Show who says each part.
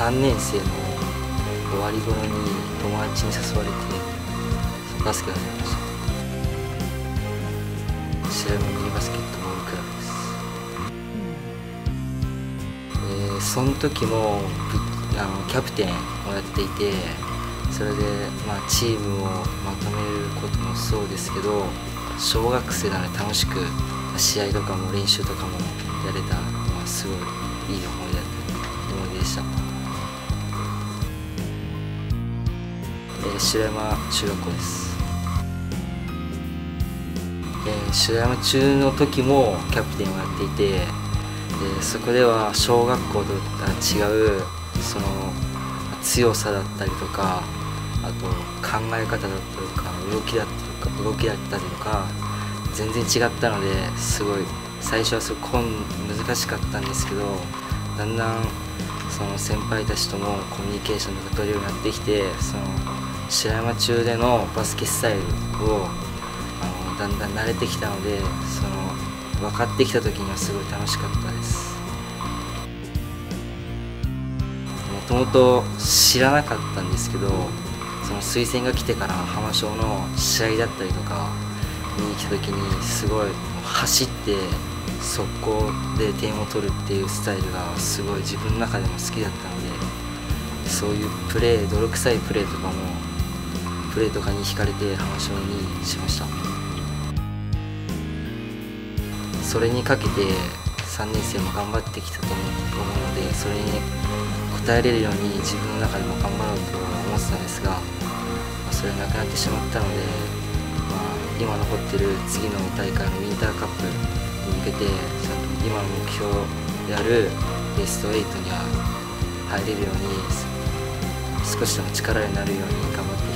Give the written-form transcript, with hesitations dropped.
Speaker 1: 3年生の終わり頃に友達に誘われてバスケを始めました。白山ミニバスケットボールクラブです。その時もキャプテンをやっていて、それで、チームをまとめることもそうですけど、小学生なので楽しく試合とかも練習とかもやれたのはすごいいい思い出でした。白山中学校です。白山中の時もキャプテンをやっていて、そこでは小学校とは違うその強さだったりとか、あと考え方だったりとか動きだったりとか全然違ったので、すごい最初はすごい難しかったんですけど、だんだんその先輩たちともコミュニケーションとか取るようになってきて、その白山中でのバスケスタイルをだんだん慣れてきたので、その分かってきた時にはすごい楽しかったです。もともと知らなかったんですけど、その推薦が来てから浜小の試合だったりとか見に来た時にすごい走って速攻で点を取るっていうスタイルがすごい自分の中でも好きだったので、そういう泥臭いプレーとかに惹かれて浜小にしました。それにかけて3年生も頑張ってきたと思うので、それに応えれるように自分の中でも頑張ろうと思ってたんですが、それなくなってしまったので、今残ってる次の大会のウィンターカップに向けて、今の目標であるベスト8には入れるように、少しでも力になるように頑張って